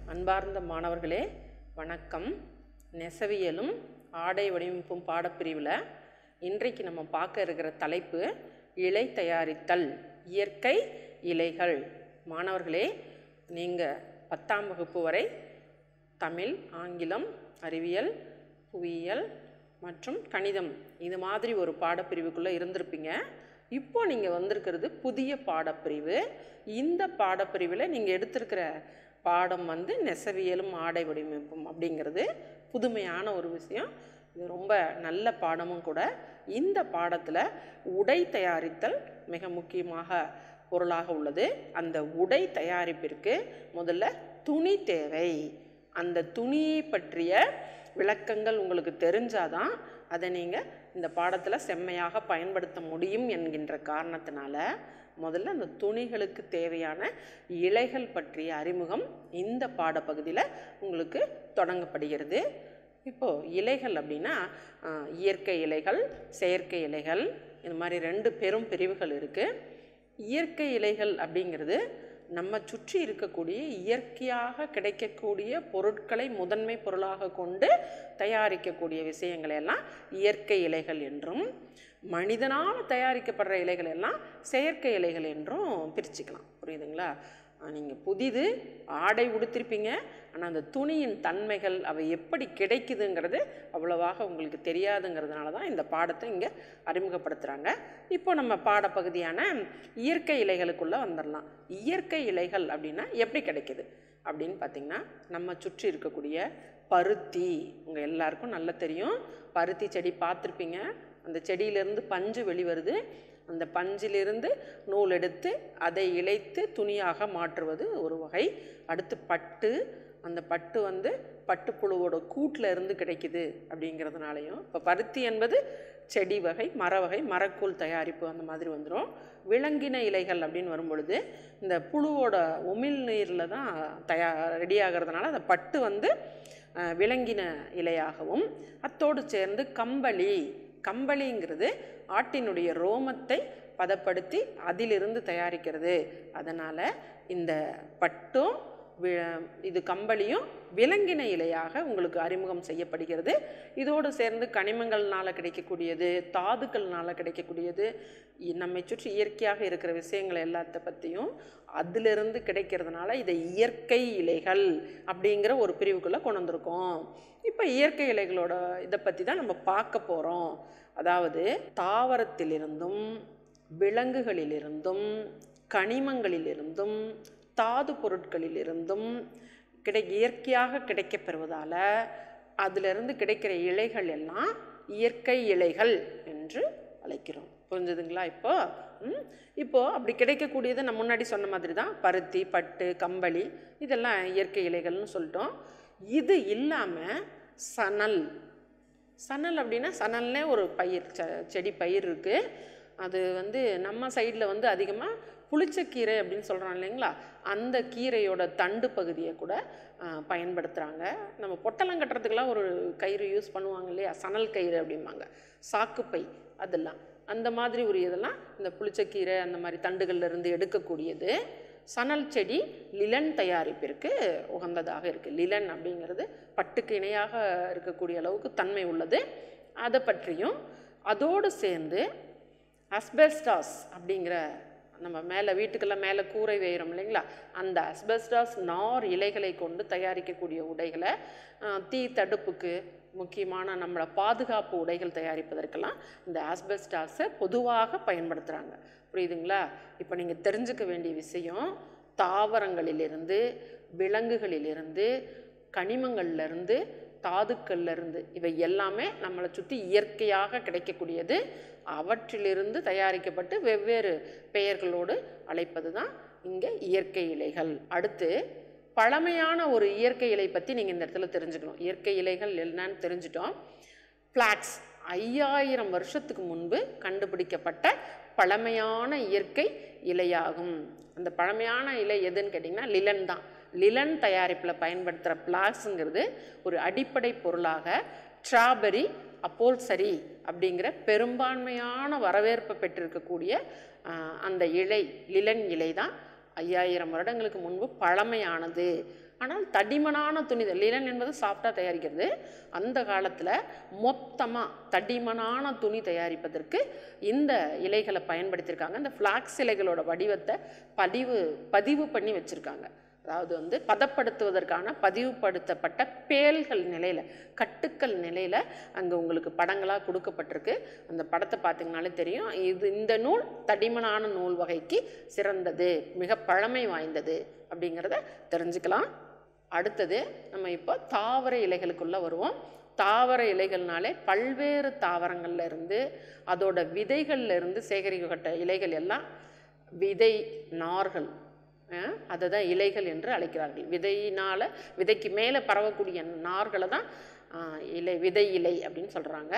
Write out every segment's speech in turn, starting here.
அன்பார்ந்த மாணவர்களே வணக்கம். நெசவியலும் ஆடை வடிவமைப்பும் பாடப்பிரிவில் இன்றைக்கு நம்ம பார்க்க இருக்கிற தலைப்பு இழை தயாரித்தல், இயற்கை இழைகள். மாணவர்களே, நீங்கள் 10ஆம் வகுப்பு வரை தமிழ், ஆங்கிலம், அறிவியல், புவியியல் மற்றும் கணிதம் இது மாதிரி ஒரு பாடப்பிரிவுக்குள்ளே இருந்திருப்பீங்க. இப்போ நீங்கள் வந்திருக்கிறது புதிய பாடப்பிரிவு. இந்த பாடப்பிரிவில் நீங்கள் எடுத்திருக்கிற பாடம் நெசவியலும் ஆடை வடிவமைப்பும் அப்படிங்கிறது புதுமையான ஒரு விஷயம். இது ரொம்ப நல்ல பாடமும் கூட. இந்த பாடத்தில் உடை தயாரித்தல் மிக முக்கியமாக பொருளாக உள்ளது. அந்த உடை தயாரிப்பிற்கு முதல்ல துணி தேவை. அந்த துணியை பற்றிய விளக்கங்கள் உங்களுக்கு தெரிஞ்சாதான் அதை நீங்கள் இந்த பாடத்தில் செம்மையாக பயன்படுத்த முடியும் என்கின்ற காரணத்தினால முதல்ல அந்த துணிகளுக்கு தேவையான இழைகள் பற்றிய அறிமுகம் இந்த பாடப்பகுதியில் உங்களுக்கு தொடங்கப்படுகிறது. இப்போது இழைகள் அப்படின்னா இயற்கை இழைகள், செயற்கை இழைகள், இந்த மாதிரி 2 பெரும் பிரிவுகள் இருக்குது. இயற்கை இழைகள் அப்படிங்கிறது நம்ம சுற்றி இருக்கக்கூடிய இயற்கையாக கிடைக்கக்கூடிய பொருட்களை முதன்மை பொருளாக கொண்டு தயாரிக்கக்கூடிய விஷயங்களை எல்லாம் இயற்கை இழைகள் என்றும், மனிதனால் தயாரிக்கப்படுற இழைகள் எல்லாம் செயற்கை இழைகள் என்றும் பிரிச்சுக்கலாம். புரியுதுங்களா? நீங்கள் புதிது ஆடை உடுத்திருப்பீங்க, ஆனால் அந்த துணியின் தன்மைகள் அவை எப்படி கிடைக்குதுங்கிறது அவ்வளவாக உங்களுக்கு தெரியாதுங்கிறதுனால தான் இந்த பாடத்தை இங்கே அறிமுகப்படுத்துகிறாங்க. இப்போ நம்ம பாடப்பகுதியான இயற்கை இழைகளுக்குள்ளே வந்துடலாம். இயற்கை இழைகள் அப்படின்னா எப்படி கிடைக்குது அப்படின்னு பார்த்திங்கன்னா, நம்ம சுற்றி இருக்கக்கூடிய பருத்தி, உங்கள் எல்லாருக்கும் நல்லா தெரியும். பருத்தி செடி பார்த்துருப்பீங்க. அந்த செடியிலேருந்து பஞ்சு வெளிவருது. அந்த பஞ்சிலிருந்து நூல் எடுத்து அதை இழைத்து துணியாக மாற்றுவது ஒரு வகை. அடுத்து பட்டு, அந்த பட்டு பட்டுப்புழுவோட கூட்டில் இருந்து கிடைக்குது அப்படிங்கிறதுனாலையும், இப்போ பருத்தி என்பது செடி வகை, மர வகை, மரக்கூழ் தயாரிப்பு அந்த மாதிரி வந்துடும். விலங்கின இலைகள் அப்படின்னு வரும்பொழுது இந்த புழுவோட உமிழ் நீரில் தான் ரெடி ஆகிறதுனால அந்த பட்டு விலங்கின இலையாகவும், அத்தோடு சேர்ந்து கம்பளிங்கிறது ஆட்டினுடைய ரோமத்தை பதப்படுத்தி அதிலிருந்து தயாரிக்கிறது. அதனால் இந்த பட்டும் இது கம்பளியும் விலங்கின இலையாக உங்களுக்கு அறிமுகம் செய்யப்படுகிறது. இதோடு சேர்ந்து கனிமங்கள்னால் கிடைக்கக்கூடியது, தாதுக்கள்னால் கிடைக்கக்கூடியது, நம்மை சுற்றி இயற்கையாக இருக்கிற விஷயங்கள் எல்லாத்த பற்றியும் அதிலிருந்து கிடைக்கிறதுனால இதை இயற்கை இலைகள் அப்படிங்கிற ஒரு பிரிவுக்குள்ளே கொண்டு வந்திருக்கோம். இப்போ இயற்கை இலைகளோட இதை பற்றி தான் நம்ம பார்க்க போகிறோம். அதாவது தாவரத்திலிருந்தும், விலங்குகளிலிருந்தும், கனிமங்களிலிருந்தும், தாது பொருட்களிலிருந்தும் இயற்கையாக கிடைக்கப்பெறுவதால் அதிலிருந்து கிடைக்கிற இலைகள் எல்லாம் இயற்கை இலைகள் என்று அழைக்கிறோம். புரிஞ்சுதுங்களா? இப்போது அப்படி கிடைக்கக்கூடியது நம்ம முன்னாடி சொன்ன மாதிரி தான் பருத்தி, பட்டு, கம்பளி இதெல்லாம் இயற்கை இலைகள்னு சொல்லிட்டோம். இது இல்லாமல் சணல் அப்படின்னா, சணல்னே ஒரு பயிர், செடி பயிர் இருக்குது. அது நம்ம சைடில் அதிகமாக புளிச்சக்கீரை அப்படின்னு சொல்கிறோம் இல்லைங்களா, அந்த கீரையோட தண்டு பகுதியை கூட பயன்படுத்துகிறாங்க. நம்ம பொட்டலம் கட்டுறதுக்கெல்லாம் ஒரு கயிறு யூஸ் பண்ணுவாங்க இல்லையா, சணல் கயிறு அப்படிம்பாங்க, சாக்குப்பை, அதெல்லாம் அந்த மாதிரி ஒரு இதெல்லாம் இந்த புளிச்சக்கீரை அந்த மாதிரி தண்டுகள்லேருந்து எடுக்கக்கூடியது. சணல் செடி லிலன் தயாரிப்பிற்கு உகந்ததாக இருக்குது. லிலன் அப்படிங்கிறது பட்டுக்கு இணையாக இருக்கக்கூடிய அளவுக்கு தன்மை உள்ளது. அதை பற்றியும், அதோடு சேர்ந்து அஸ்பெஸ்டாஸ் அப்படிங்கிற, நம்ம மேலே வீட்டுக்கெல்லாம் மேலே கூரை வேகிறோம் இல்லைங்களா, அந்த அஸ்பெஸ்டாஸ் நார் இலைகளை கொண்டு தயாரிக்கக்கூடிய உடைகளை, தீ தடுப்புக்கு முக்கியமான நம்மளை பாதுகாப்பு உடைகள் தயாரிப்பதற்கெல்லாம் இந்த ஆஸ்பெஸ்டாஸை பொதுவாக பயன்படுத்துகிறாங்க. புரியுதுங்களா? இப்போ நீங்கள் தெரிஞ்சுக்க வேண்டிய விஷயம், தாவரங்களிலிருந்து, விலங்குகளிலிருந்து, கனிமங்கள்லேருந்து, தாதுக்கள்லேருந்து இவை எல்லாமே நம்மளை சுற்றி இயற்கையாக கிடைக்கக்கூடியது. அவற்றிலிருந்து தயாரிக்கப்பட்டு வெவ்வேறு பெயர்களோடு அழைப்பது தான் இங்கே இயற்கை இலைகள். அடுத்து பழமையான ஒரு இயற்கை இலை பற்றி நீங்கள் இந்த இடத்துல தெரிஞ்சுக்கணும். இயற்கை இலைகள் என்னன்னு தெரிஞ்சிட்டோம். ஃப்ளாக்ஸ் 5000 வருஷத்துக்கு முன்பு கண்டுபிடிக்கப்பட்ட பழமையான இயற்கை இலையாகும். அந்த பழமையான இலை எதுன்னு கேட்டிங்கன்னா லிலன் தான். லிலன் தயாரிப்பில் பயன்படுத்துகிற ஃப்ளாக்ஸுங்கிறது ஒரு அடிப்படை பொருளாக ஸ்ட்ராபெரி, அப்போல்சரி அப்படிங்கிற பெரும்பான்மையான வரவேற்பை பெற்றிருக்கக்கூடிய அந்த இலை, லிலன் இலை தான் 5000 வருடங்களுக்கு முன்பு பழமையானது. ஆனால் தடிமனான துணிதல், லினன் என்பது சாஃப்டாக தயாரிக்கிறது. அந்த காலத்தில் மொத்தமாக தடிமனான துணி தயாரிப்பதற்கு இந்த இலைகளை பயன்படுத்தியிருக்காங்க. இந்த ஃப்ளாக்ஸ் இலைகளோட வடிவத்தை பதிவு பண்ணி வச்சுருக்காங்க. அதாவது பதப்படுத்துவதற்கான பதிவுபடுத்தப்பட்ட பேல்கள் நிலையில், கட்டுக்கள் நிலையில் அங்கே உங்களுக்கு படங்களாக கொடுக்கப்பட்டிருக்கு. அந்த படத்தை பார்த்திங்கனாலே தெரியும். இந்த நூல் தடிமனான நூல் வகைக்கு சிறந்தது, மிக பழமை வாய்ந்தது அப்படிங்கிறத தெரிஞ்சுக்கலாம். அடுத்தது நம்ம இப்போ தாவர இலைகளுக்குள்ளே வருவோம். தாவர இலைகள்னாலே பல்வேறு தாவரங்கள்ல இருந்து அதோட விதைகள்ல இருந்து சேகரிக்கப்பட்ட இலைகள் எல்லாம் விதை நார்கள், அதை தான் இலைகள் என்று அழைக்கிறார்கள். விதைக்கு மேலே பரவக்கூடிய நார்களை தான் விதை இலை அப்படின்னு சொல்கிறாங்க.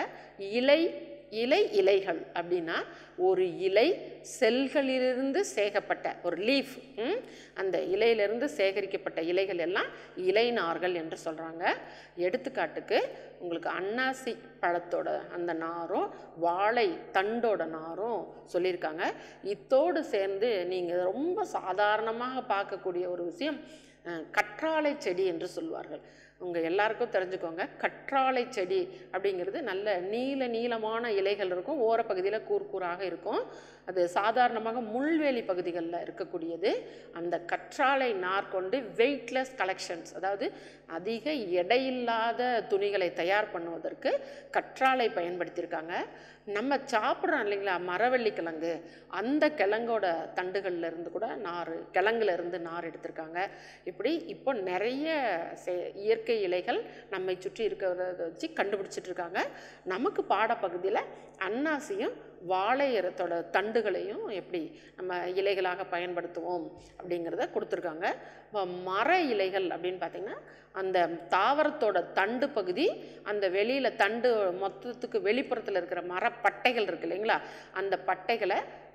இலைகள் அப்படின்னா ஒரு இலை செல்களிலிருந்து சேகப்பட்ட ஒரு லீஃப், அந்த இலையிலிருந்து சேகரிக்கப்பட்ட இலைகள் எல்லாம் இலைநார்கள் என்று சொல்கிறாங்க. எடுத்துக்காட்டுக்கு உங்களுக்கு அன்னாசி பழத்தோட அந்த நாரும் வாழை தண்டோட நாரும் சொல்லியிருக்காங்க. இத்தோடு சேர்ந்து நீங்கள் ரொம்ப சாதாரணமாக பார்க்கக்கூடிய ஒரு விஷயம் கற்றாழை செடி என்று சொல்வார்கள். உங்கள் எல்லாருக்கும் தெரிஞ்சுக்கோங்க, கற்றாழை செடி அப்படிங்கிறது நல்ல நீளமான இலைகள் இருக்கும், ஓரப்பகுதியில் கூர்கூறாக இருக்கும். அது சாதாரணமாக முள்வேலி பகுதிகளில் இருக்கக்கூடியது. அந்த கற்றாழை நார் கொண்டு வெயிட்லெஸ் கலெக்ஷன்ஸ், அதாவது அதிக எடையில்லாத துணிகளை தயார் பண்ணுவதற்கு கற்றாழை பயன்படுத்தியிருக்காங்க. நம்ம சாப்பிட்றோம் இல்லைங்களா மரவள்ளி கிழங்கு, அந்த கிழங்கோட தண்டுகளில் இருந்து கூட கிழங்குல இருந்து நார் எடுத்திருக்காங்க. இப்படி இப்போ நிறைய இயற்கை இலைகள் நம்மை சுற்றி இருக்கிறத வச்சு கண்டுபிடிச்சிட்டு இருக்காங்க. நமக்கு பாடப்பகுதியில் அன்னாசியும் வாழையரத்தோட தண்டுகளையும் எப்படி நம்ம இலைகளாக பயன்படுத்துவோம் அப்படிங்கிறத கொடுத்துருக்காங்க. மர இலைகள் அப்படின்னு பார்த்திங்கன்னா அந்த தாவரத்தோட தண்டு பகுதி, அந்த வெளியில் தண்டு மொத்தத்துக்கு வெளிப்புறத்தில் இருக்கிற மரப்பட்டைகள் இருக்கு இல்லைங்களா, அந்த பட்டைகளை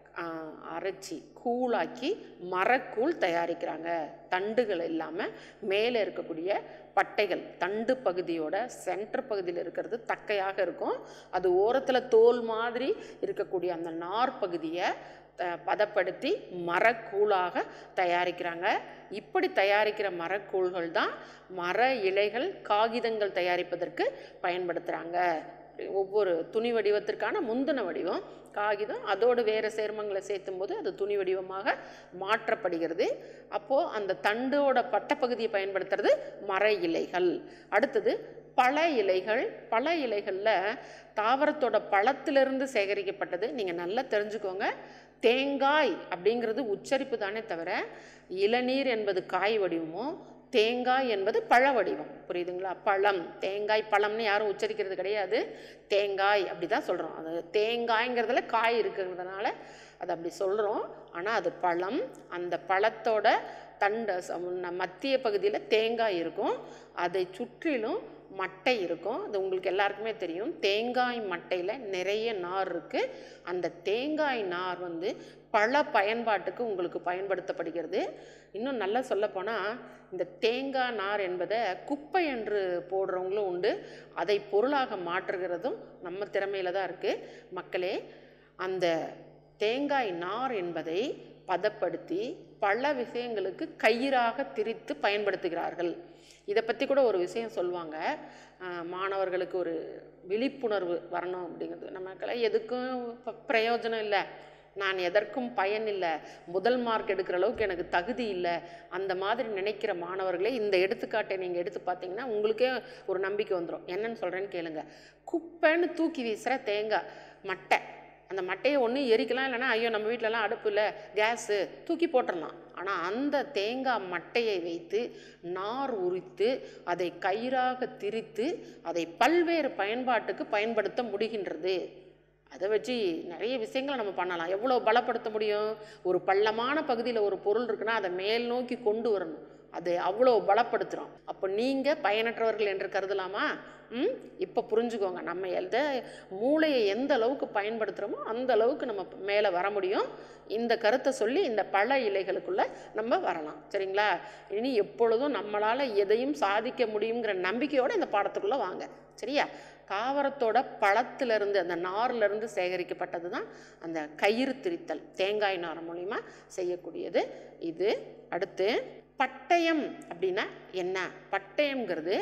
அரைச்சி கூழாக்கி மரக்கூழ் தயாரிக்கிறாங்க. தண்டுகள் இல்லாமல் மேலே இருக்கக்கூடிய பட்டைகள், தண்டு பகுதியோட சென்டர் பகுதியில் இருக்கிறது தக்கையாக இருக்கும். அது ஓரத்தில் தோல் மாதிரி இருக்கக்கூடிய அந்த நார் பகுதியை பதப்படுத்தி மரக்கூழாக தயாரிக்கிறாங்க. இப்படி தயாரிக்கிற மரக்கூழ்கள் தான் மர இலைகள் காகிதங்கள் தயாரிப்பதற்கு பயன்படுத்துகிறாங்க. ஒவ்வொரு துணி வடிவத்திற்கான முந்தின வடிவம் காகிதம், அதோடு வேறு சேர்மங்களை சேர்த்தும் போது அது துணி வடிவமாக மாற்றப்படுகிறது. அப்போது அந்த தண்டோட பட்டப்பகுதியை பயன்படுத்துறது மர இலைகள். அடுத்தது பழ இலைகள். பழ இலைகளில் தாவரத்தோட பழத்திலிருந்து சேகரிக்கப்பட்டது. நீங்கள் நல்லா தெரிஞ்சுக்கோங்க, தேங்காய் அப்படிங்கிறது உச்சரிப்பு தானே தவிர இளநீர் என்பது காய் வடிவமும் தேங்காய் என்பது பழ வடிவம். புரியுதுங்களா? பழம், தேங்காய் பழம்னு யாரும் உச்சரிக்கிறது கிடையாது, தேங்காய் அப்படி தான் சொல்கிறோம். அது தேங்காய்ங்கிறதுல காய் இருக்கிறதுனால அது அப்படி சொல்கிறோம். ஆனால் அது பழம். அந்த பழத்தோட மத்திய பகுதியில் தேங்காய் இருக்கும், அதை சுற்றிலும் மட்டை இருக்கும். அது உங்களுக்கு எல்லாருக்குமே தெரியும். தேங்காய் மட்டையில் நிறைய நார் இருக்குது. அந்த தேங்காய் நார் பல பயன்பாட்டுக்கு உங்களுக்கு பயன்படுத்தப்படுகிறது. இன்னும் நல்லா சொல்லப்போனால் இந்த தேங்காய் நார் என்பதை குப்பை என்று போடுறவங்களும் உண்டு. அதை பொருளாக மாற்றுகிறதும் நம்ம திறமையில் தான் இருக்குது. மக்களே, அந்த தேங்காய் நார் என்பதை பதப்படுத்தி பல விஷயங்களுக்கு கயிறாக திரித்து பயன்படுத்துகிறார்கள். இதை பற்றி கூட ஒரு விஷயம் சொல்லுவாங்க, மாணவர்களுக்கு ஒரு விழிப்புணர்வு வரணும் அப்படிங்கிறது. நமக்கெல்லாம் எதுக்கும் பிரயோஜனம் இல்லை, நான் எதற்கும் பயன் இல்லை, முதல் மார்க் எடுக்கிற அளவுக்கு எனக்கு தகுதி இல்லை, அந்த மாதிரி நினைக்கிற மாணவர்களே இந்த எடுத்துக்காட்டை நீங்கள் எடுத்து பார்த்தீங்கன்னா உங்களுக்கே ஒரு நம்பிக்கை வந்துடும். என்னன்னு சொல்கிறேன்னு கேளுங்க. குப்பைன்னு தூக்கி வீசுகிற தேங்காய் மட்டை, அந்த மட்டையை ஒன்று எரிக்கலாம், இல்லைன்னா ஐயோ நம்ம வீட்டிலலாம் அடுப்பு இல்லை, கேஸு, தூக்கி போட்டுடலாம். ஆனால் அந்த தேங்காய் மட்டையை வைத்து நார் உரித்து அதை கயிறாக திரித்து அதை பல்வேறு பயன்பாட்டுக்கு பயன்படுத்த முடிகின்றது. அதை வச்சு நிறைய விஷயங்களை நம்ம பண்ணலாம். எவ்வளோ பலப்படுத்த முடியும்? ஒரு பள்ளமான பகுதியில் ஒரு பொருள் இருக்குன்னா அதை மேல் நோக்கி கொண்டு வரணும், அது அவ்வளோ பலப்படுத்துகிறோம். அப்போ நீங்கள் பயனற்றவர்கள் என்று கருதலாமா? இப்போ புரிஞ்சுக்கோங்க, நம்ம மூளையை எந்த அளவுக்கு பயன்படுத்துகிறோமோ அந்த அளவுக்கு நம்ம மேலே வர முடியும். இந்த கருத்தை சொல்லி இந்த பழ இலைகளுக்குள்ளே நம்ம வரலாம். சரிங்களா? இனி எப்பொழுதும் நம்மளால் எதையும் சாதிக்க முடியுங்கிற நம்பிக்கையோடு இந்த பாடத்துக்குள்ளே வாங்க. சரியா? தாவரத்தோட பழத்திலிருந்து அந்த நார்லேருந்து சேகரிக்கப்பட்டது தான் அந்த கயிறு திரித்தல், தேங்காய் நார் மூலிமா செய்யக்கூடியது இது. அடுத்து பட்டயம் அப்படின்னா என்ன? பட்டயம்ங்கிறது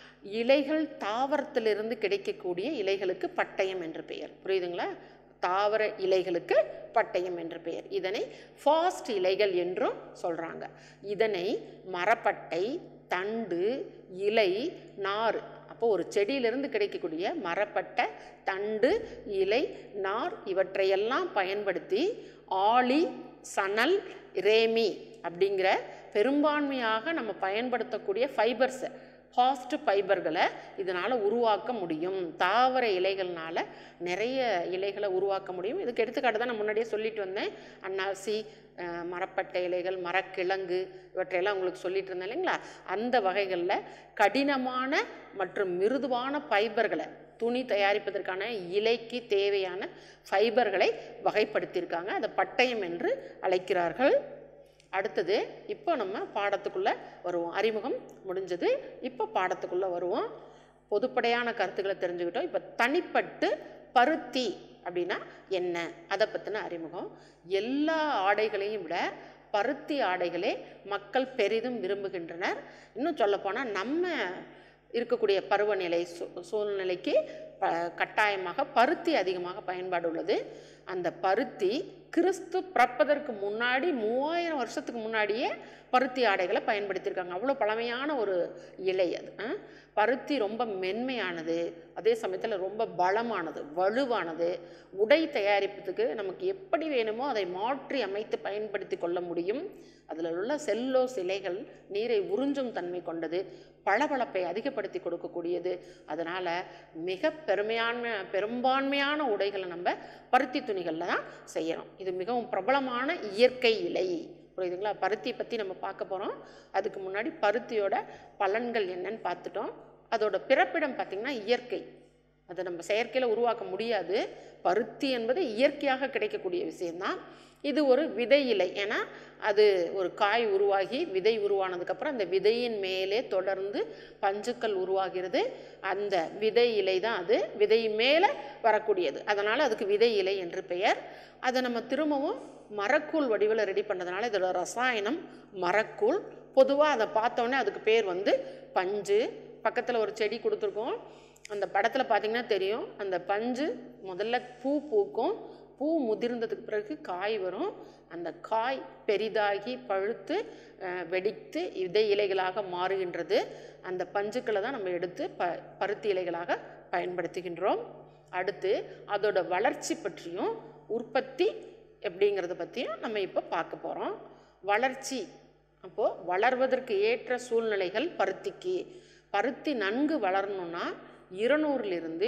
இலைகள் தாவரத்திலிருந்து கிடைக்கக்கூடிய இலைகளுக்கு பட்டயம் என்று பெயர். புரியுதுங்களா? தாவர இலைகளுக்கு பட்டயம் என்று பெயர். இதனை ஃபாஸ்ட் இலைகள் என்றும் சொல்கிறாங்க. இதனை மரப்பட்டை, தண்டு, இலை, நார், அப்போ ஒரு செடியிலிருந்து கிடைக்கக்கூடிய மரப்பட்டை, தண்டு, இலை, நார் இவற்றையெல்லாம் பயன்படுத்தி ஆளி, சணல், ரேமி அப்படிங்கிற பெரும்பான்மையாக நம்ம பயன்படுத்தக்கூடிய ஃபைபர்ஸை, ஃபாஸ்ட் ஃபைபர்களை இதனால் உருவாக்க முடியும். தாவர இலைகள்னால நிறைய இலைகளை உருவாக்க முடியும். இதுக்கு எடுத்துக்காட்டு தான் நான் முன்னாடியே சொல்லிட்டு வந்தேன். அன்னாசி, மரப்பட்டை இலைகள், மரக்கிழங்கு இவற்றையெல்லாம் உங்களுக்கு சொல்லிட்டு இருந்தேன் இல்லைங்களா? அந்த வகைகளில் கடினமான மற்றும் மிருதுவான ஃபைபர்களை, துணி தயாரிப்பதற்கான இலைக்கு தேவையான ஃபைபர்களை வகைப்படுத்தியிருக்காங்க. அதை பட்டயம் என்று அழைக்கிறார்கள். அடுத்தது இப்போ நம்ம பாடத்துக்குள்ளே வருவோம். அறிமுகம் முடிஞ்சது, இப்போ பாடத்துக்குள்ளே வருவோம். பொதுப்படையான கருத்துக்களை தெரிஞ்சுக்கிட்டோம். இப்போ தனிப்பட்டு பருத்தி அப்படின்னா என்ன, அதை பற்றின அறிமுகம். எல்லா ஆடைகளையும் விட பருத்தி ஆடைகளே மக்கள் பெரிதும் விரும்புகின்றனர். இன்னும் சொல்லப்போனால் நம்ம இருக்கக்கூடிய பருவநிலை சூழ்நிலைக்கு கட்டாயமாக பருத்தி அதிகமாக பயன்பாடு உள்ளது. அந்த பருத்தி கிறிஸ்து பிறப்பதற்கு முன்னாடி 3000 வருஷத்துக்கு முன்னாடியே பருத்தி ஆடைகளை பயன்படுத்தியிருக்காங்க. அவ்வளோ பழமையான ஒரு இலை அது. பருத்தி ரொம்ப மென்மையானது, அதே சமயத்தில் ரொம்ப பலமானது, வலுவானது. உடை தயாரிப்பதுக்கு நமக்கு எப்படி வேணுமோ அதை மாற்றி அமைத்து பயன்படுத்தி கொள்ள முடியும். அதில் உள்ள செல்லோஸ் இலைகள் நீரை உறிஞ்சும் தன்மை கொண்டது, பளபளப்பை அதிகப்படுத்தி கொடுக்கக்கூடியது. அதனால் மிக பெரும்பான்மையான உடைகளை நம்ம பருத்தி துணிகளில் தான் செய்யணும். இது மிகவும் பிரபலமான இயற்கை இலை. புரியுதுங்களா? பருத்தி பற்றி நம்ம பார்க்க போகிறோம். அதுக்கு முன்னாடி பருத்தியோட பலன்கள் என்னன்னு பார்த்துட்டோம். அதோட பிறப்பிடம் பார்த்திங்கன்னா இயற்கை, அதை நம்ம செயற்கையில் உருவாக்க முடியாது. பருத்தி என்பது இயற்கையாக கிடைக்கக்கூடிய விஷயந்தான். இது ஒரு விதை இலை. ஏன்னா அது ஒரு காய் உருவாகி விதை உருவானதுக்கப்புறம் அந்த விதையின் மேலே தொடர்ந்து பஞ்சுக்கள் உருவாகிறது. அந்த விதை இலை தான் அது, விதை மேலே வரக்கூடியது. அதனால் அதுக்கு விதை இலை என்று பெயர். அதை நம்ம திரும்பவும் மரக்கூழ் வடிவில் ரெடி பண்ணதுனால இதோட ரசாயனம் மரக்கூழ். பொதுவாக அதை பார்த்தோன்னே அதுக்கு பேர் வந்து பஞ்சு. பக்கத்தில் ஒரு செடி கொடுத்துருக்கோம், அந்த படத்தில் பார்த்திங்கன்னா தெரியும். அந்த பஞ்சு முதல்ல பூ பூக்கும், பூ முதிர்ந்ததுக்கு பிறகு காய் வரும். அந்த காய் பெரிதாகி பழுத்து வெடித்து விதை இலைகளாக மாறுகின்றது. அந்த பஞ்சுக்களை தான் நம்ம எடுத்து பருத்தி இலைகளாக பயன்படுத்துகின்றோம். அடுத்து அதோட வளர்ச்சி பற்றியும் உற்பத்தி எப்படிங்கிறத பற்றியும் நம்ம இப்போ பார்க்க போகிறோம். வளர்ச்சி, அப்போது வளர்வதற்கு ஏற்ற சூழ்நிலைகள் பருத்திக்கு. பருத்தி நன்கு வளரணுன்னா 200லிருந்து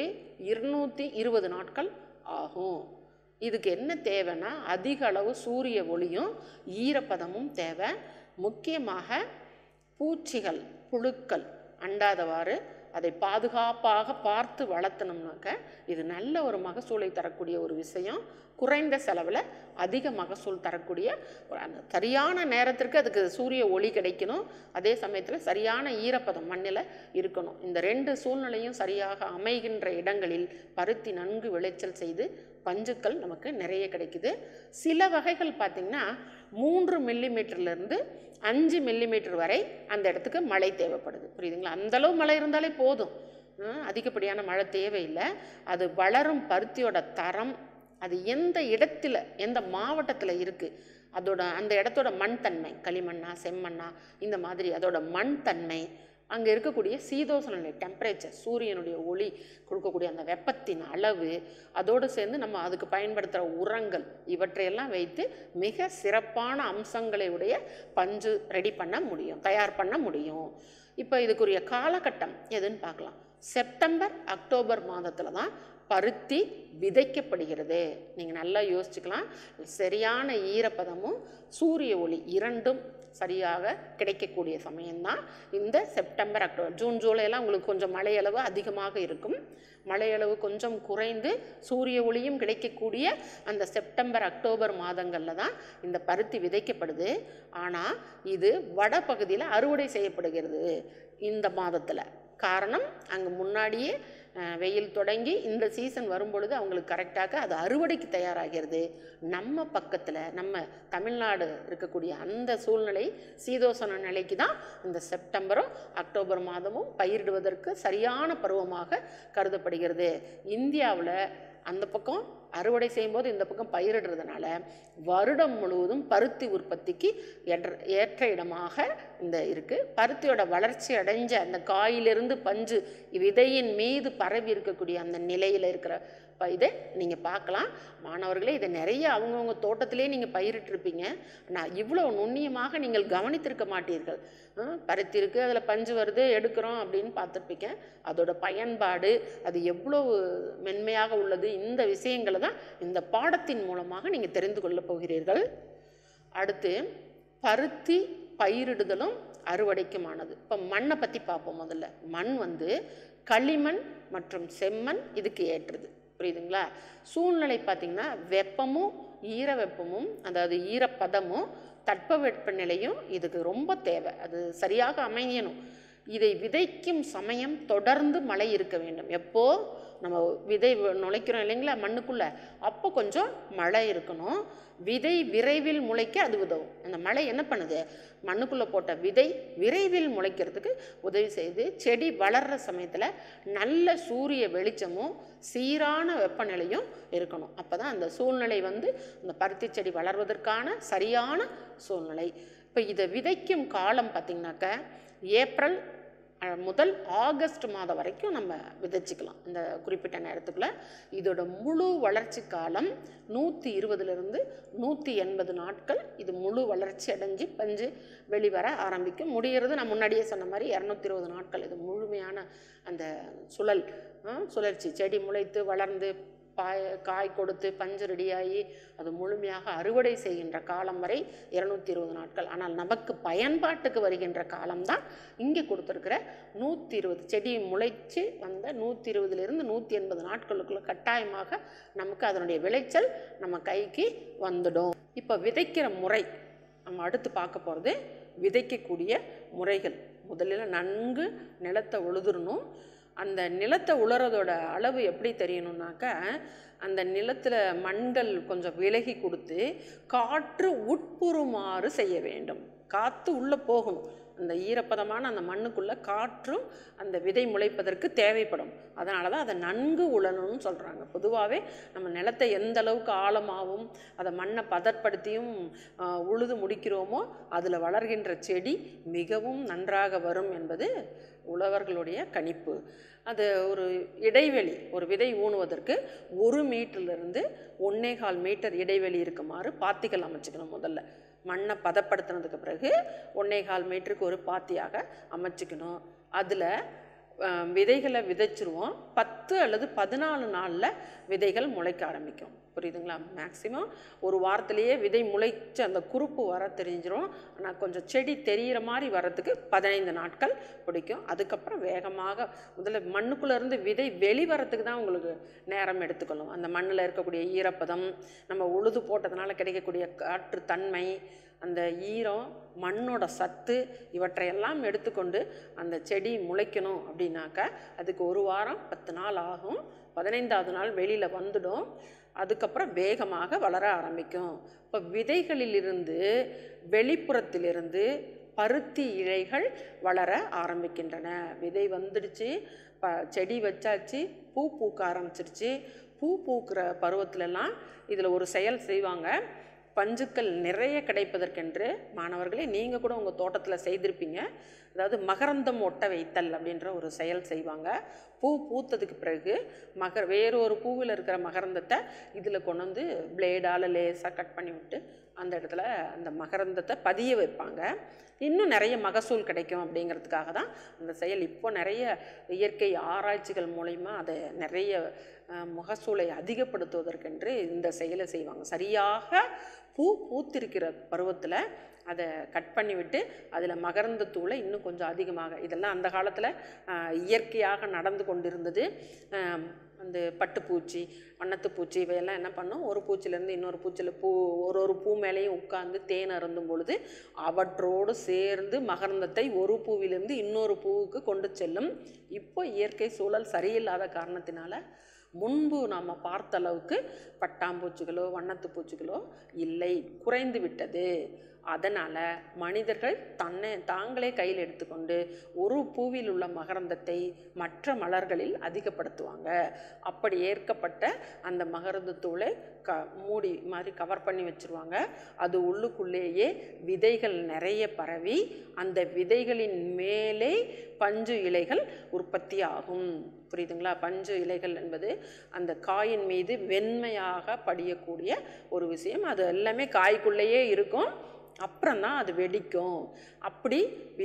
220 நாட்கள் ஆகும். இதுக்கு என்ன தேவைன்னா அதிக அளவு சூரிய ஒளியும் ஈரப்பதமும் தேவை. முக்கியமாக பூச்சிகள், புழுக்கள் அண்டாதவாறு அதை பாதுகாப்பாக பார்த்து வளர்த்தணும்னாக்க இது நல்ல ஒரு மகசூலை தரக்கூடிய ஒரு விஷயம். குறைந்த செலவில் அதிக மகசூல் தரக்கூடிய அந்த சரியான நேரத்திற்கு அதுக்கு சூரிய ஒளி கிடைக்கணும். அதே சமயத்தில் சரியான ஈரப்பதம் மண்ணில் இருக்கணும். இந்த 2 சூழ்நிலையும் சரியாக அமைகின்ற இடங்களில் பருத்தி நன்கு விளைச்சல் செய்து பஞ்சுக்கள் நமக்கு நிறைய கிடைக்குது. சில வகைகள் பார்த்திங்கன்னா 3 மில்லிமீட்டர்லேருந்து 5 மில்லிமீட்டர் வரை அந்த இடத்துக்கு மழை தேவைப்படுது. புரியுதுங்களா? அந்தளவு மழை இருந்தாலே போதும், அதிகப்படியான மழை தேவையில்லை. அது வளரும் பருத்தியோட தரம், அது எந்த இடத்துல எந்த மாவட்டத்தில் இருக்குது, அதோட அந்த இடத்தோட மண் தன்மை, களிமண்ணா செம்மண்ணா இந்த மாதிரி அதோட மண் தன்மை, அங்கே இருக்கக்கூடிய சீதோஷண நிலை டெம்பரேச்சர், சூரியனுடைய ஒளி கொடுக்கக்கூடிய அந்த வெப்பத்தின் அளவு, அதோடு சேர்ந்து நம்ம அதுக்கு பயன்படுத்துகிற உரங்கள் இவற்றையெல்லாம் வைத்து மிக சிறப்பான அம்சங்களை உடைய பஞ்சு ரெடி பண்ண முடியும், தயார் பண்ண முடியும். இப்போ இதுக்குரிய காலகட்டம் எதுன்னு பார்க்கலாம். செப்டம்பர் அக்டோபர் மாதத்தில் தான் பருத்தி விதைக்கப்படுகிறது. நீங்கள் நல்லா யோசிச்சுக்கலாம். சரியான ஈரப்பதமும் சூரிய ஒளி இரண்டும் சரியாக கிடைக்கக்கூடிய சமயம்தான் இந்த செப்டம்பர் அக்டோபர். ஜூன் ஜூலையெல்லாம் உங்களுக்கு கொஞ்சம் மழையளவு அதிகமாக இருக்கும். மழையளவு கொஞ்சம் குறைந்து சூரிய ஒளியும் கிடைக்கக்கூடிய அந்த செப்டம்பர் அக்டோபர் மாதங்களில் தான் இந்த பருத்தி விதைக்கப்படுது. ஆனால் இது வட பகுதியில் அறுவடை செய்யப்படுகிறது இந்த மாதத்தில். காரணம், அங்கே முன்னாடியே வெயில் தொடங்கி இந்த சீசன் வரும்பொழுது அவங்களுக்கு கரெக்டாக அது அறுவடைக்கு தயாராகிறது. நம்ம பக்கத்தில் நம்ம தமிழ்நாடு இருக்கக்கூடிய அந்த சூழ்நிலை சீதோசன நிலைக்கு தான் இந்த செப்டம்பரும் அக்டோபர் மாதமும் பயிரிடுவதற்கு சரியான பருவமாக கருதப்படுகிறது. இந்தியாவில் அந்த பக்கம் அறுவடை செய்யும்போது இந்த பக்கம் பயிரிடுறதுனால வருடம் முழுவதும் பருத்தி உற்பத்திக்கு ஏற்ற இடமாக இந்த இருக்குது. பருத்தியோட வளர்ச்சி அடைஞ்ச அந்த காயிலிருந்து பஞ்சு விதையின் மீது பரவி இருக்கக்கூடிய அந்த நிலையில் இருக்கிற இதை நீங்கள் பார்க்கலாம். மாணவர்களே, இதை நிறைய அவங்கவுங்க தோட்டத்திலே நீங்கள் பயிரிட்டிருப்பீங்க. ஆனால் இவ்வளோ நுண்ணியமாக நீங்கள் கவனித்திருக்க மாட்டீர்கள். பருத்தி இருக்குது, அதில் பஞ்சு வருது, எடுக்கிறோம் அப்படின்னு பார்த்துருப்பீங்க. அதோட பயன்பாடு அது எவ்வளவு மென்மையாக உள்ளது, இந்த விஷயங்களை தான் இந்த பாடத்தின் மூலமாக நீங்கள் தெரிந்து கொள்ள போகிறீர்கள். அடுத்து பருத்தி பயிரிடுதலும் அறுவடைக்குமானது. இப்போ மண்ணை பற்றி பார்ப்போம். முதல்ல மண் களிமண் மற்றும் செம்மண் இதுக்கு ஏற்றது. புரியுதுங்களா? சூழ்நிலை பார்த்திங்கன்னா வெப்பமும் ஈர வெப்பமும், அதாவது ஈரப்பதமும் தட்பவெப்ப நிலையும் இதுக்கு ரொம்ப தேவை. அது சரியாக அமையணும். இதை விதைக்கும் சமயம் தொடர்ந்து மழை இருக்க வேண்டும். எப்போ நம்ம விதை நுழைக்கிறோம் இல்லைங்களா மண்ணுக்குள்ளே, அப்போ கொஞ்சம் மழை இருக்கணும். விதை விரைவில் முளைக்க அது உதவும். அந்த மழை என்ன பண்ணுது, மண்ணுக்குள்ளே போட்ட விதை விரைவில் முளைக்கிறதுக்கு உதவி செய்து செடி வளர்கிற சமயத்தில் நல்ல சூரிய வெளிச்சமும் சீரான வெப்பநிலையும் இருக்கணும். அப்போ தான் அந்த சூழ்நிலை அந்த பருத்தி செடி வளர்வதற்கான சரியான சூழ்நிலை. இப்போ இதை விதைக்கும் காலம் பார்த்திங்கனாக்கா ஏப்ரல் முதல் ஆகஸ்ட் மாதம் வரைக்கும் நம்ம விதைச்சிக்கலாம். இந்த குறிப்பிட்ட நேரத்துக்குள்ள இதோட முழு வளர்ச்சி காலம் 120 180 நாட்கள். இது முழு வளர்ச்சி அடைஞ்சு பஞ்சு வெளிவர ஆரம்பிக்கும். முடிகிறது நான் முன்னாடியே சொன்ன மாதிரி 220 நாட்கள். இது முழுமையான அந்த சுழற்சி, செடி முளைத்து வளர்ந்து காய் கொடுத்து பஞ்சு ரெடியாகி அது முழுமையாக அறுவடை செய்கின்ற காலம் வரை 220 நாட்கள். ஆனால் நமக்கு பயன்பாட்டுக்கு வருகின்ற காலம்தான் இங்கே கொடுத்துருக்கிற 120. செடி முளைச்சு வந்த 120 180 நாட்களுக்குள்ள கட்டாயமாக நமக்கு அதனுடைய விளைச்சல் நம்ம கைக்கு வந்துடும். இப்போ விதைக்கிற முறை நம்ம அடுத்து பார்க்க போகிறது விதைக்கக்கூடிய முறைகள். முதலில் நன்கு நிலத்தை உழுதுறணும். அந்த நிலத்தை உலறதோட அளவு எப்படி தெரியணும்னாக்கா, அந்த நிலத்தில் மண்கள் கொஞ்சம் விலகி கொடுத்து காற்று உட்புறுமாறு செய்ய வேண்டும். காற்று உள்ளே போகணும். அந்த ஈரப்பதமான அந்த மண்ணுக்குள்ளே காற்றும் அந்த விதை முளைப்பதற்கு தேவைப்படும். அதனால தான் அதை நன்கு உழணும்னு சொல்கிறாங்க. பொதுவாகவே நம்ம நிலத்தை எந்த அளவுக்கு ஆழமாகவும் அதை மண்ணை பதப்படுத்தியும் உழுது முடிக்கிறோமோ அதில் வளர்கின்ற செடி மிகவும் நன்றாக வரும் என்பது உழவர்களுடைய கணிப்பு. அது ஒரு இடைவெளி, ஒரு விதை ஊனுவதற்கு 1 மீட்டர்லேருந்து 1.25 மீட்டர் இடைவெளி இருக்குமாறு பாத்திகள் அமைச்சிக்கணும். முதல்ல மண்ணை பதப்படுத்தினதுக்கு பிறகு 1.25 மீட்டருக்கு ஒரு பாத்தியாக அமைச்சிக்கணும். அதில் விதைகளை விதைச்சிருவோம். 10 அல்லது 14 நாளில் விதைகள் முளைக்க ஆரம்பிக்கும். புரியுதுங்களா? மேக்சிமம் ஒரு வாரத்திலேயே விதை முளைச்சு அந்த குறுப்பு வர தெரிஞ்சிடும். ஆனால் கொஞ்சம் செடி தெரிகிற மாதிரி வர்றதுக்கு 15 நாட்கள் பிடிக்கும். அதுக்கப்புறம் வேகமாக முதல்ல மண்ணுக்குள்ளேருந்து விதை வெளிவரத்துக்கு தான் உங்களுக்கு நேரம் எடுத்துக்கணும். அந்த மண்ணில் இருக்கக்கூடிய ஈரப்பதம், நம்ம உழுது போட்டதுனால கிடைக்கக்கூடிய காற்று தன்மை, அந்த ஈரம், மண்ணோட சத்து, இவற்றையெல்லாம் எடுத்துக்கொண்டு அந்த செடி முளைக்கணும் அப்படின்னாக்கா அதுக்கு 1 வாரம் 10 நாள் ஆகும். 15ஆவது நாள் வெளியில் வந்துடும். அதுக்கப்புறம் வேகமாக வளர ஆரம்பிக்கும். இப்போ விதைகளிலிருந்து வெளிப்புறத்திலிருந்து பருத்தி இழைகள் வளர ஆரம்பிக்கின்றன. விதை வந்துடுச்சு, செடி வச்சாச்சு, பூ பூக்க ஆரம்பிச்சிருச்சு. பூ பூக்கிற பருவத்திலலாம் இதில் ஒரு செயல் செய்வாங்க. பஞ்சுக்கள் நிறைய கிடைப்பதற்கென்று மாணவர்களே நீங்கள் கூட உங்கள் தோட்டத்தில் செய்திருப்பீங்க. அதாவது மகரந்தம் ஒட்ட வைத்தல் அப்படின்ற ஒரு செயல் செய்வாங்க. பூ பூத்ததுக்கு பிறகு வேறு ஒரு பூவில் இருக்கிற மகரந்தத்தை இதில் கொண்டு வந்து பிளேடால் லேசாக கட் பண்ணி விட்டு அந்த இடத்துல அந்த மகரந்தத்தை பதிய வைப்பாங்க. இன்னும் நிறைய மகசூல் கிடைக்கும் அப்படிங்கிறதுக்காக தான் அந்த செயல். இப்போ நிறைய இயற்கை ஆராய்ச்சிகள் மூலமா அதை நிறைய மகசூலை அதிகப்படுத்துவதற்கென்று இந்த செயலை செய்வாங்க. சரியாக பூ பூத்திருக்கிற பருவத்தில் அதை கட் பண்ணிவிட்டு அதில் மகரந்த தூளை இன்னும் கொஞ்சம் அதிகமாக, இதெல்லாம் அந்த காலத்தில் இயற்கையாக நடந்து கொண்டிருந்தது. அந்த பட்டுப்பூச்சி, வண்ணத்துப்பூச்சி இவையெல்லாம் என்ன பண்ணும், ஒரு பூச்சிலேருந்து இன்னொரு பூச்சியில் ஒரு பூ மேலேயும் உட்கார்ந்து தேன் அருந்தும் பொழுது அவற்றோடு சேர்ந்து மகரந்தத்தை ஒரு பூவிலிருந்து இன்னொரு பூவுக்கு கொண்டு செல்லும். இப்போ இயற்கை சூழல் சரியில்லாத காரணத்தினால முன்பு நாம் பார்த்த அளவுக்கு பட்டாம்பூச்சிகளோ வண்ணத்து பூச்சிகளோ இல்லை, குறைந்து விட்டது. அதனால் மனிதர்கள் தாங்களே கையில் எடுத்துக்கொண்டு ஒரு பூவில் உள்ள மகரந்தத்தை மற்ற மலர்களில் அதிகப்படுத்துவாங்க. அப்படி ஏற்கப்பட்ட அந்த மகரந்தத்தூளை மூடி மாதிரி கவர் பண்ணி வச்சுருவாங்க. அது உள்ளுக்குள்ளேயே விதைகள் நிறைய பரவி அந்த விதைகளின் மேலே பஞ்சு இலைகள் உற்பத்தி ஆகும். புரியுதுங்களா? பஞ்சு இலைகள் என்பது அந்த காயின் மீது வெண்மையாக படியக்கூடிய ஒரு விஷயம். அது எல்லாமே காய்க்குள்ளேயே இருக்கும், அப்புறம்தான் அது வெடிக்கும். அப்படி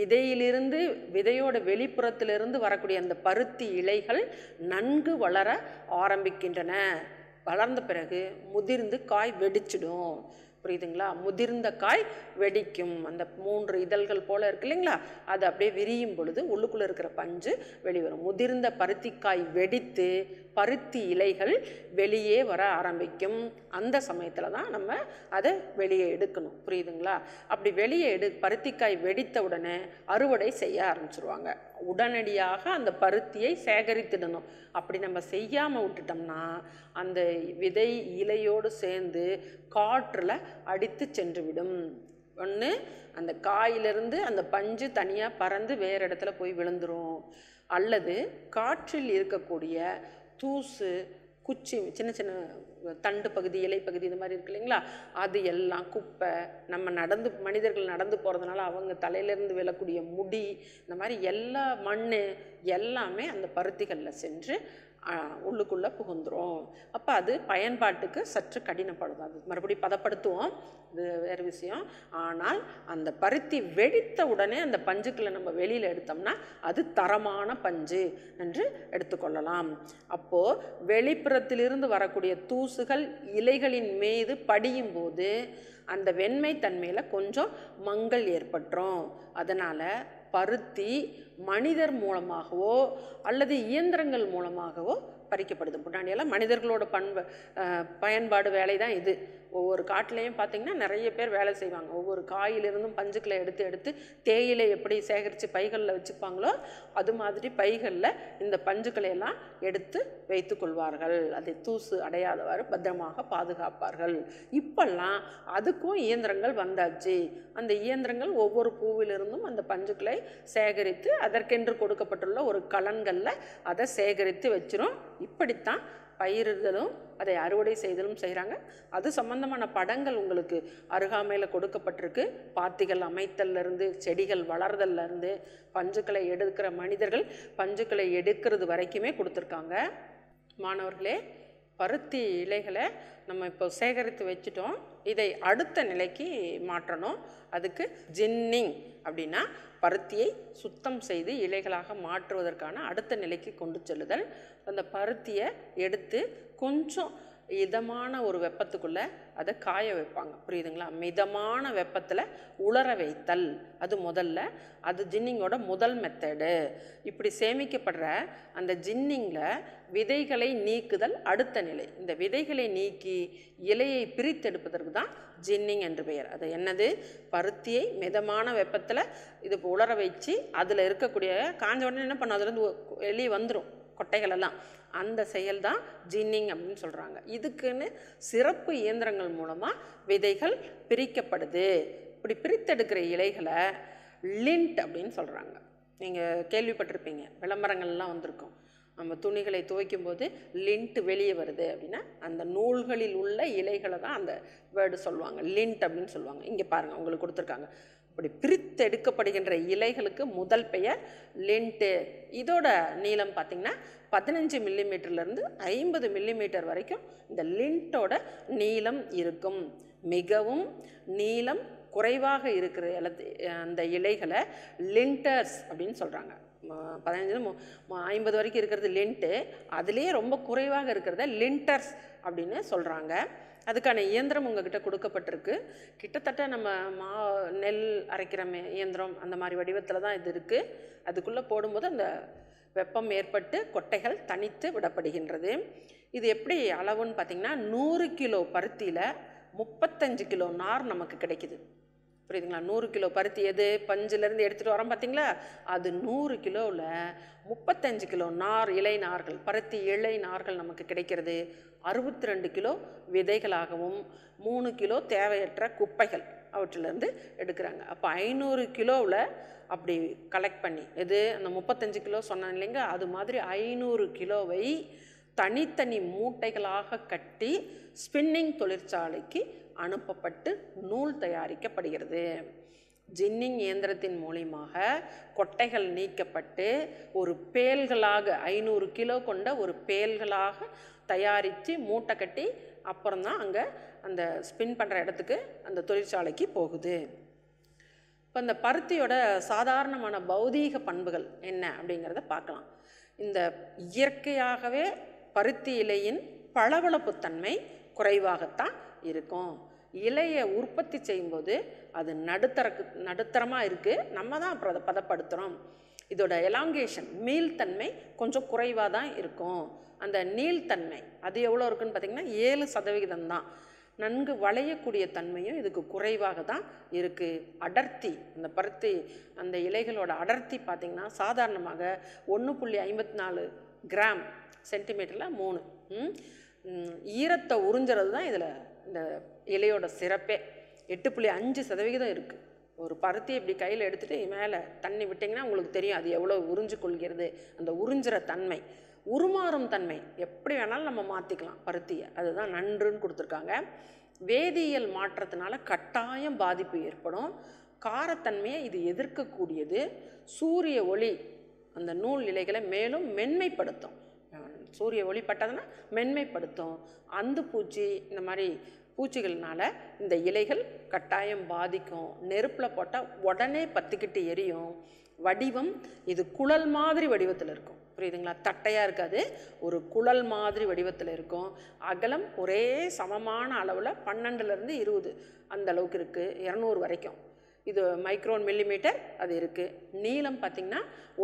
விதையோட வெளிப்புறத்திலிருந்து வரக்கூடிய அந்த பருத்தி இலைகள் நன்கு வளர ஆரம்பிக்கின்றன. வளர்ந்த பிறகு முதிர்ந்து காய் வெடிச்சிடும். புரியுதுங்களா? முதிர்ந்த காய் வெடிக்கும். அந்த 3 இதழ்கள் போல இருக்கு இல்லைங்களா, அது அப்படியே விரியும் பொழுது உள்ளுக்குள்ளே இருக்கிற பஞ்சு வெளிவரும். முதிர்ந்த பருத்திக்காய் வெடித்து பருத்தி இலைகள் வெளியே வர ஆரம்பிக்கும். அந்த சமயத்தில் தான் நம்ம அதை வெளியே எடுக்கணும். புரியுதுங்களா? அப்படி வெளியே பருத்திக்காய் வெடித்த உடனே அறுவடை செய்ய ஆரம்பிச்சிருவாங்க. உடனடியாக அந்த பருத்தியை சேகரித்திடணும். அப்படி நம்ம செய்யாமல் விட்டுட்டோம்னா அந்த விதை இலையோடு சேர்ந்து காற்றில் அடித்து சென்றுவிடும். ஒன்று அந்த காயிலிருந்து அந்த பஞ்சு தனியாக பறந்து வேறு இடத்துல போய் விழுந்துடும், அல்லது காற்றில் இருக்கக்கூடிய தூசு, குச்சி, சின்ன சின்ன தண்டு பகுதி, இலை பகுதி இது மாதிரி இருக்கு இல்லைங்களா, அது எல்லாம் குப்பை, மனிதர்கள் நடந்து போகிறதுனால அவங்க தலையிலேருந்து விழக்கூடிய முடி, இந்த மாதிரி எல்லா மண் எல்லாமே அந்த பருத்திகளில் சென்று உள்ளுக்குள்ளே புகுந்துடும். அப்போ அது பயன்பாட்டுக்கு சற்று கடினப்படுது. அது மறுபடியும் பதப்படுத்துவோம், இது வேறு விஷயம். ஆனால் அந்த பருத்தி வெடித்த உடனே அந்த பஞ்சுக்களை நம்ம வெளியில் எடுத்தோம்னா அது தரமான பஞ்சு என்று எடுத்துக்கொள்ளலாம். அப்போது வெளிப்புறத்திலிருந்து வரக்கூடிய தூசுகள் இலைகளின் மீது படியும் போது அந்த வெண்மை தன்மையில் கொஞ்சம் மங்கல் ஏற்பட்டுரும். அதனால் பருத்தி மனிதர் மூலமாகவோ அல்லது இயந்திரங்கள் மூலமாகவோ பறிக்கப்படுது. முன்னாடியெல்லாம் மனிதர்களோட பயன்பாடு வேலை தான் இது. ஒவ்வொரு காட்டிலையும் பார்த்திங்கன்னா நிறைய பேர் வேலை செய்வாங்க. ஒவ்வொரு காயிலிருந்தும் பஞ்சுக்களை எடுத்து தேயிலை எப்படி சேகரித்து பைகளில் வச்சுப்பாங்களோ அது மாதிரி பைகளில் இந்த பஞ்சுக்களை எல்லாம் எடுத்து வைத்து கொள்வார்கள். அதை தூசு அடையாதவாறு பத்திரமாக பாதுகாப்பார்கள். இப்பெல்லாம் அதுக்கும் இயந்திரங்கள் வந்தாச்சு. அந்த இயந்திரங்கள் ஒவ்வொரு பூவிலிருந்தும் அந்த பஞ்சுக்களை சேகரித்து அதற்கென்று கொடுக்கப்பட்டுள்ள ஒரு கலன்களில் அதை சேகரித்து வச்சிரும். இப்படித்தான் பயிரிடுதலும் அதை அறுவடை செய்தலும் செய்கிறாங்க. அது சம்பந்தமான படங்கள் உங்களுக்கு அருகாமையில் கொடுக்கப்பட்டிருக்கு. பாத்திகள் அமைத்தல்லேருந்து செடிகள் வளர்தல்லேருந்து பஞ்சுக்களை எடுக்கிற மனிதர்கள் பஞ்சுக்களை எடுக்கிறது வரைக்குமே கொடுத்துருக்காங்க. மாணவர்களே, பருத்தி இலைகளை நம்ம இப்போ சேகரித்து வச்சுட்டோம். இதை அடுத்த நிலைக்கு மாற்றணும். அதுக்கு ஜின்னிங் அப்படின்னா பருத்தியை சுத்தம் செய்து இலைகளாக மாற்றுவதற்கான அடுத்த நிலைக்கு கொண்டு செல்லுதல். அந்த பருத்தியை எடுத்து கொஞ்சம் இதமான ஒரு வெப்பத்துக்குள்ளே அதை காய வைப்பாங்க. புரியுதுங்களா? மிதமான வெப்பத்தில் உலர வைத்தல் அது ஜின்னிங்கோட முதல் மெத்தடு. இப்படி சேமிக்கப்படுற அந்த ஜின்னிங்கில் விதைகளை நீக்குதல் அடுத்த நிலை. இந்த விதைகளை நீக்கி இலையை பிரித்தெடுப்பதற்கு தான் ஜின்னிங் என்று பெயர். அது என்னது? பருத்தியை மிதமான வெப்பத்தில் இது உலர வச்சு அதில் இருக்கக்கூடிய காஞ்ச உடனே என்ன பண்ணும், அதுலேருந்து வெளியே வந்துடும் கொட்டைகளெல்லாம். அந்த செயல் தான் ஜின்னிங் அப்படின்னு சொல்கிறாங்க. இதுக்குன்னு சிறப்பு இயந்திரங்கள் மூலமாக விதைகள் பிரிக்கப்படுது. இப்படி பிரித்தெடுக்கிற இலைகளை லிண்ட் அப்படின்னு சொல்கிறாங்க. நீங்கள் கேள்விப்பட்டிருப்பீங்க, விளம்பரங்கள்லாம் வந்திருக்கும். நம்ம துணிகளை துவைக்கும் போது லிண்ட் வெளியே வருது அப்படின்னா அந்த நூல்களில் உள்ள இலைகளை தான் அந்த வேர்டு சொல்லுவாங்க, லிண்ட் அப்படின்னு சொல்லுவாங்க. இங்கே பாருங்கள், உங்களுக்கு கொடுத்துருக்காங்க. அப்படி பிரித்து எடுக்கப்படுகின்ற இலைகளுக்கு முதல் பெயர் லிண்ட்டு. இதோட நீளம் பார்த்திங்கன்னா 15 மில்லிமீட்டர்லேருந்து 50 மில்லிமீட்டர் வரைக்கும் இந்த லிண்ட்டோட நீளம் இருக்கும். மிகவும் நீளம் குறைவாக இருக்கிற அந்த இலைகளை லிண்டர்ஸ் அப்படின்னு சொல்கிறாங்க. 15-50 வரைக்கும் இருக்கிறது லிண்ட்டு, அதுலேயே ரொம்ப குறைவாக இருக்கிறத லிண்டர்ஸ் அப்படின்னு சொல்கிறாங்க. அதுக்கான இயந்திரம் உங்ககிட்ட கொடுக்கப்பட்டிருக்கு. கிட்டத்தட்ட நம்ம நெல் அரைக்கிற இயந்திரம் அந்த மாதிரி வடிவத்தில் தான் இது இருக்குது. அதுக்குள்ளே போடும்போது அந்த வெப்பம் ஏற்பட்டு கொட்டைகள் தனித்து விடப்படுகின்றது. இது எப்படி அளவுன்னு பார்த்திங்கன்னா 100 கிலோ பருத்தியில் 35 கிலோ நார் நமக்கு கிடைக்குது. புரியுதுங்களா? 100 கிலோ பருத்தி எது பஞ்சிலேருந்து எடுத்துகிட்டு வரோம் பார்த்தீங்களா, அது 100 கிலோவில் 35 கிலோ நார், இலை நார்கள், பருத்தி இலை நார்கள் நமக்கு கிடைக்கிறது. 62 கிலோ விதைகளாகவும் 3 கிலோ தேவையற்ற குப்பைகள் அவற்றிலேருந்து எடுக்கிறாங்க. அப்போ 500 கிலோவில் அப்படி கலெக்ட் பண்ணி எது அந்த 35 கிலோ சொன்னேன் இல்லைங்க, அது மாதிரி 500 கிலோவை தனித்தனி மூட்டைகளாக கட்டி ஸ்பின்னிங் தொழிற்சாலைக்கு அனுப்பப்பட்டு நூல் தயாரிக்கப்படுகிறது. ஜின்னிங் இயந்திரத்தின் மூலியமாக கொட்டைகள் நீக்கப்பட்டு ஒரு பேல்களாக 500 கிலோ கொண்ட ஒரு பேல்களாக தயாரித்து மூட்டை கட்டி அப்புறம்தான் அங்கே அந்த ஸ்பின் பண்ணுற இடத்துக்கு அந்த தொழிற்சாலைக்கு போகுது. இப்போ இந்த பருத்தியோட சாதாரணமான பௌதீக பண்புகள் என்ன அப்படிங்கிறத பார்க்கலாம். இந்த இயற்கையாகவே பருத்தி இலையின் பளபளப்புத்தன்மை குறைவாகத்தான் இருக்கும். இலையை உற்பத்தி செய்யும்போது அது நடுத்தரமாக இருக்குது, நம்ம தான் அப்புறம் அதை பதப்படுத்துகிறோம். இதோட எலாங்கேஷன் மீள்தன்மை கொஞ்சம் குறைவாக தான் இருக்கும். அந்த நீள்தன்மை அது எவ்வளோ இருக்குன்னு பார்த்திங்கன்னா 7% தான். நன்கு வளையக்கூடிய தன்மையும் இதுக்கு குறைவாக தான் இருக்குது. அடர்த்தி, அந்த பருத்தி அந்த இலைகளோட அடர்த்தி பார்த்திங்கன்னா சாதாரணமாக 1.54 கிராம் சென்டிமீட்டரில் 3. ஈரத்தை உறிஞ்சுறது தான் இதில் இந்த இலையோட சிறப்பே. 8.5% இருக்குது. ஒரு பருத்தி இப்படி கையில் எடுத்துகிட்டு மேலே தண்ணி விட்டிங்கன்னா உங்களுக்கு தெரியும் அது எவ்வளோ உறிஞ்சு கொள்கிறது. அந்த உறிஞ்சுற தன்மை, உருமாறும் தன்மை எப்படி வேணாலும் நம்ம மாற்றிக்கலாம் பருத்தியை, அதுதான் நன்றுன்னு கொடுத்துருக்காங்க. வேதியியல் மாற்றத்தினால கட்டாயம் பாதிப்பு ஏற்படும். காரத்தன்மையை இது எதிர்க்கக்கூடியது. சூரிய ஒளி அந்த நூல் இலைகளை மேலும் மென்மைப்படுத்தும். சூரிய ஒளி பட்டதுன்னா மென்மைப்படுத்தும். அந்து பூச்சி இந்த மாதிரி பூச்சிகள்னால இந்த இலைகள் கட்டாயம் பாதிக்கும். நெருப்பில் போட்டால் உடனே பற்றிக்கிட்டு எரியும். வடிவம் இது குழல் மாதிரி வடிவத்தில் இருக்கும். புரியுதுங்களா? தட்டையாக இருக்காது, ஒரு குழல் மாதிரி வடிவத்தில் இருக்கும். அகலம் ஒரே சமமான அளவில் 12லேருந்து 20 அந்த அளவுக்கு இருக்குது. 200 வரைக்கும் இது மைக்ரோன் மில்லிமீட்டர் அது இருக்குது. நீளம் பார்த்திங்கன்னா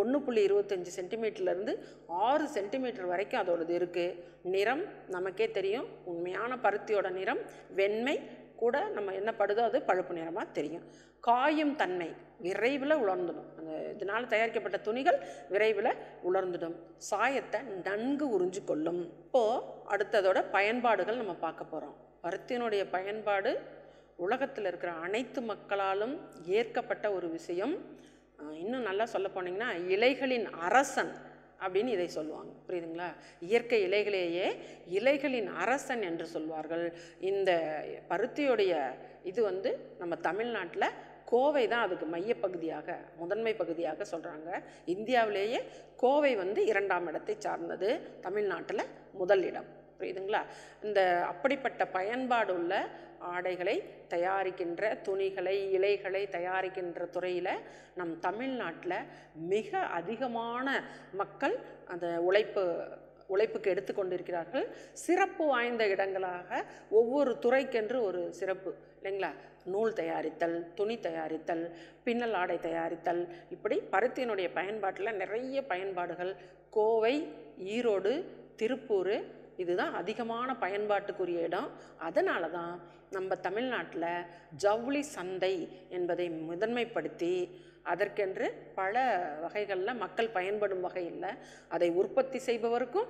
1.25 சென்டிமீட்டர்லேருந்து 6 சென்டிமீட்டர் வரைக்கும் அதோடது இருக்குது. நிறம் நமக்கே தெரியும், உண்மையான பருத்தியோட நிறம் வெண்மை கூட நம்ம என்ன படுதோ அது பழுப்பு நிறமாக தெரியும். காயும் தன்மை விரைவில் உலர்ந்துடும். அந்த இதனால் தயாரிக்கப்பட்ட துணிகள் விரைவில் உலர்ந்துடும். சாயத்தை நன்கு உறிஞ்சு கொள்ளும். இப்போது அடுத்ததோட பயன்பாடுகள் நம்ம பார்க்க போகிறோம். பருத்தியினுடைய பயன்பாடு உலகத்தில் இருக்கிற அனைத்து மக்களாலும் ஏற்கப்பட்ட ஒரு விஷயம். இன்னும் நல்லா சொல்ல போனீங்கன்னா இலைகளின் அரசன் அப்படின்னு இதை சொல்லுவாங்க. புரியுதுங்களா? இயற்கை இலைகளையே இலைகளின் அரசன் என்று சொல்வார்கள். இந்த பருத்தியோடைய இது நம்ம தமிழ்நாட்டில் கோவை தான் அதுக்கு மையப்பகுதியாக முதன்மை பகுதியாக சொல்கிறாங்க. இந்தியாவிலேயே கோவை 2ஆம் இடத்தை சார்ந்தது, தமிழ்நாட்டில் முதல் இடம். புரியுதுங்களா? இந்த அப்படிப்பட்ட பயன்பாடு உள்ள ஆடைகளை தயாரிக்கின்ற, துணிகளை இலைகளை தயாரிக்கின்ற துறையில் நம் தமிழ்நாட்டில் மிக அதிகமான மக்கள் அந்த உழைப்புக்கு எடுத்துக்கொண்டிருக்கிறார்கள். சிறப்பு வாய்ந்த இடங்களாக ஒவ்வொரு துறைக்கென்று ஒரு சிறப்பு இல்லைங்களா? நூல் தயாரித்தல், துணி தயாரித்தல், பின்னல் ஆடை தயாரித்தல், இப்படி பருத்தியினுடைய பயன்பாட்டில் நிறைய பயன்பாடுகள். கோவை, ஈரோடு, திருப்பூர் இதுதான் அதிகமான பயன்பாட்டுக்குரிய இடம். அதனால தான் நம்ம தமிழ்நாட்டில் ஜவுளி சந்தை என்பதை முதன்மைப்படுத்தி அதற்கென்று பல வகைகளில் மக்கள் பயன்படும் வகையில் அதை உற்பத்தி செய்பவருக்கும்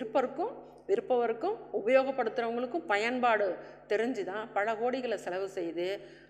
விற்பவருக்கும் உபயோகப்படுத்துகிறவங்களுக்கும் பயன்பாடு தெரிஞ்சு தான் பல கோடிகளை செலவு செய்து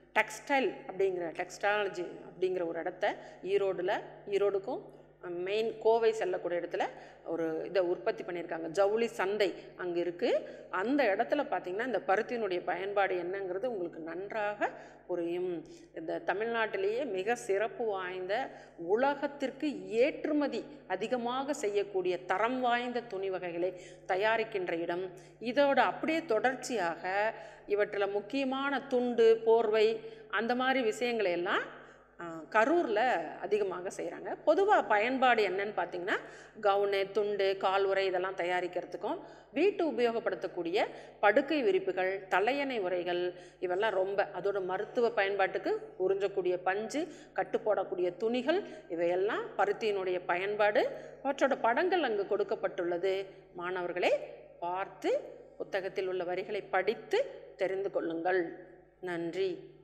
டெக்ஸ்டாலஜி அப்படிங்கிற ஒரு இடத்த ஈரோடுக்கும் மெயின் கோவை செல்லக்கூடிய இடத்துல ஒரு இதை உற்பத்தி பண்ணியிருக்காங்க. ஜவுளி சந்தை அங்கே இருக்குது. அந்த இடத்துல பார்த்திங்கன்னா இந்த பருத்தியினுடைய பயன்பாடு என்னங்கிறது உங்களுக்கு நன்றாக புரியும். இந்த தமிழ்நாட்டிலேயே மிக சிறப்பு வாய்ந்த, உலகத்திற்கு ஏற்றுமதி அதிகமாக செய்யக்கூடிய தரம் வாய்ந்த துணி வகைகளை தயாரிக்கின்ற இடம். இதோட அப்படியே தொடர்ச்சியாக இவற்றில் முக்கியமான துண்டு, போர்வை அந்த மாதிரி விஷயங்களை எல்லாம் கரூரில் அதிகமாக செய்கிறாங்க. பொதுவாக பயன்பாடு என்னன்னு பார்த்தீங்கன்னா, கவுனு, துண்டு, கால் உறை இதெல்லாம் தயாரிக்கிறதுக்கும், வீட்டு உபயோகப்படுத்தக்கூடிய படுக்கை விரிப்புகள், தலையணை உரைகள் இவெல்லாம் ரொம்ப, அதோட மருத்துவ பயன்பாட்டுக்கு உறிஞ்சக்கூடிய பஞ்சு, கட்டு போடக்கூடிய துணிகள் இவையெல்லாம் பருத்தியினுடைய பயன்பாடு. அவற்றோட படங்கள் அங்கு கொடுக்கப்பட்டுள்ளது. மாணவர்களே பார்த்து புத்தகத்தில் உள்ள வரிகளை படித்து தெரிந்து கொள்ளுங்கள். நன்றி.